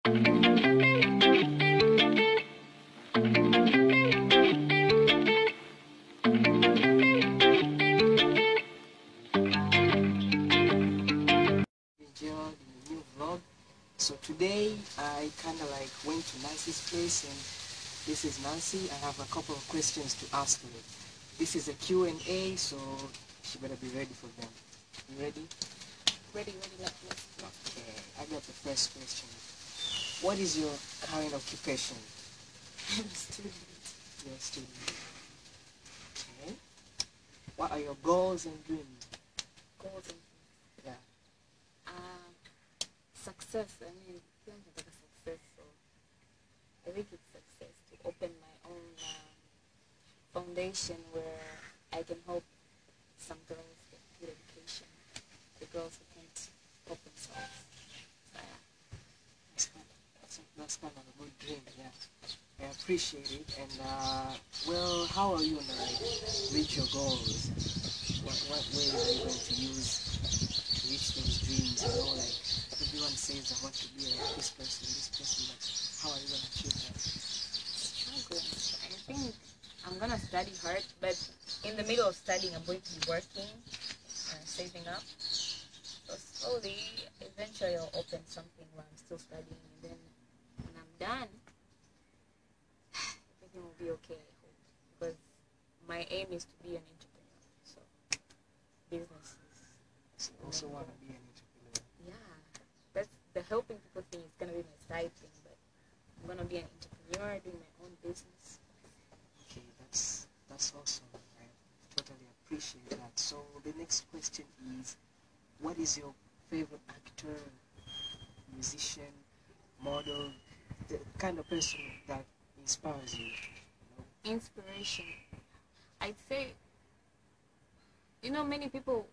New vlog. So today I kind of like went to Nancy's place, and this is Nancy. I have a couple of questions to ask her. This is a Q&A, so she better be ready for them. You ready? Ready, let's go. Okay, I got the first question. What is your current occupation? I'm a student. You're a student. Okay. What are your goals and dreams? Goals and Yeah. Success. I mean, feeling like a success. So I think it's success to open my own foundation where I can help some girls get good education. The girls who can't help themselves. So, yeah. That's kind of a good dream, yeah. I appreciate it. And well, how are you gonna like reach your goals? What ways are you going to use to reach those dreams? You know, like everyone says I want to be like this person, but how are you gonna achieve that? Struggling. I think I'm gonna study hard, but in the middle of studying, I'm going to be working and saving up. So slowly, eventually, I'll open something while I'm still studying, and then when I'm done, everything will be okay. I hope, because my aim is to be an entrepreneur. So business is. You also want to be an entrepreneur. Yeah, that's the helping people thing is gonna be my side thing, but I'm gonna be an entrepreneur, doing my own business. Okay, that's awesome. I totally appreciate that. So the next question is, what is your favorite actor, musician, model, the kind of person that inspires you? Inspiration. I'd say, many people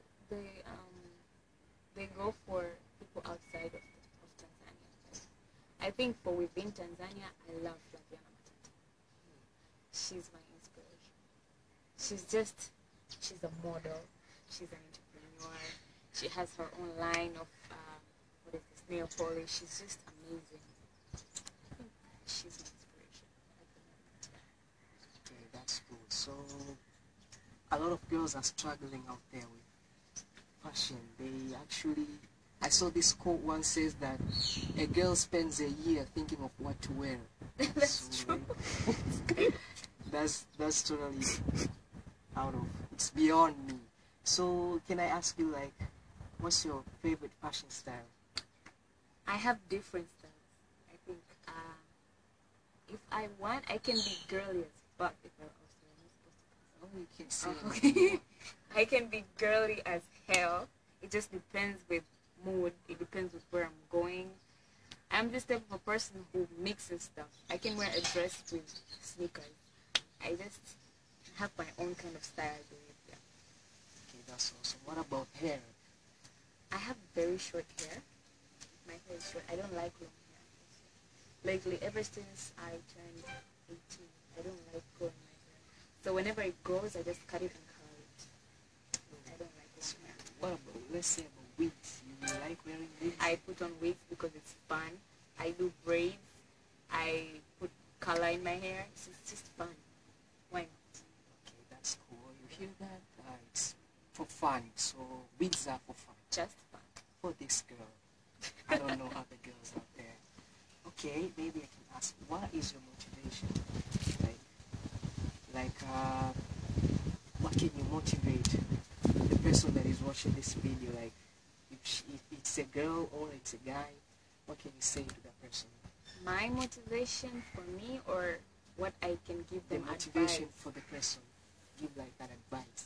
they go for people outside of Tanzania. I think for within Tanzania, I love Flaviana Matata. She's my inspiration. She's a model. She's an entrepreneur. She has her own line of nail polish. She's just amazing. I think she's my inspiration at the moment. Okay, that's cool. So a lot of girls are struggling out there with fashion. They actually, I saw this quote once says that a girl spends a year thinking of what to wear. That's true. That's totally it's beyond me. So can I ask you, like, what's your favorite fashion style? I have different styles. I think if I want, I can be girly as fuck. If I Oh, you can say okay. I can be girly as hell. It just depends with mood. It depends with where I'm going. I'm this type of a person who mixes stuff. I can wear a dress with sneakers. I just have my own kind of style, I believe. Yeah. Okay, that's awesome. What about hair? I have very short hair. My hair is short. I don't like long hair. Lately, ever since I turned 18, I don't like growing my hair. So whenever it grows, I just cut it and curl it. I don't like long hair. What about, let's say about wigs? You like wearing wigs? I put on wigs because it's fun. I do braids. I put color in my hair. It's just fun. Why not? Okay, that's cool. You hear that? It's for fun. So wigs are for fun. Just fun. For this girl. I don't know other girls out there. Okay, maybe I can ask, what is your motivation? What can you motivate the person that is watching this video? Like, if it's a girl or it's a guy, what can you say to that person? My motivation for me, or what I can give them The motivation advice? for the person. Give like that advice.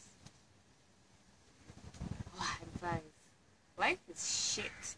Oh, advice. Life is shit.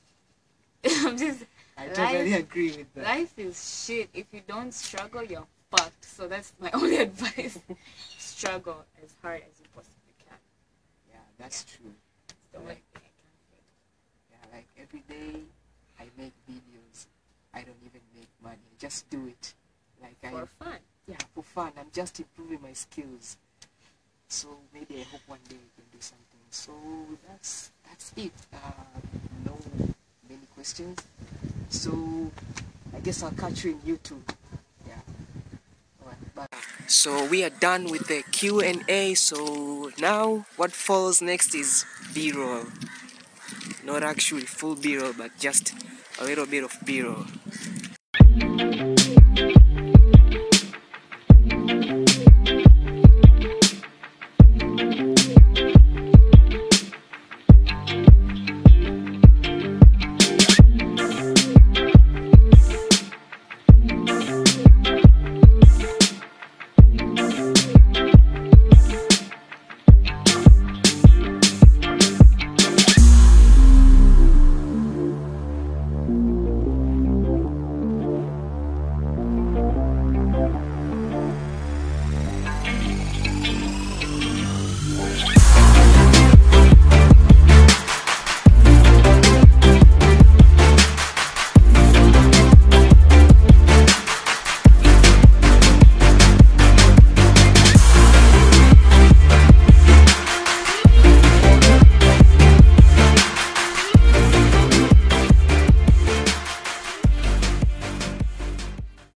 I totally agree with that. Life is shit. If you don't struggle, you're fucked. So that's my only advice. Struggle as hard as you possibly can. Yeah, that's true. It's the only thing I can say. Yeah, like every day I make videos. I don't even make money. I just do it. For fun. Yeah, for fun. I'm just improving my skills. So maybe I hope one day I can do something. So that's it. No many questions. So I guess I'll catch you in YouTube. Yeah. Alright, bye. So we are done with the Q&A. So now what follows next is B-roll. Not actually full B-roll, but just a little bit of B-roll.